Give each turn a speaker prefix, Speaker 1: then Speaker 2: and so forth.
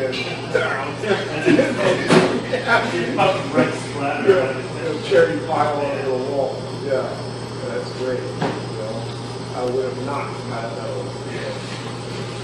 Speaker 1: and down.
Speaker 2: Right splatter.
Speaker 1: Yeah, cherry pile onto the wall. Yeah, that's great. You know, I would have not had that.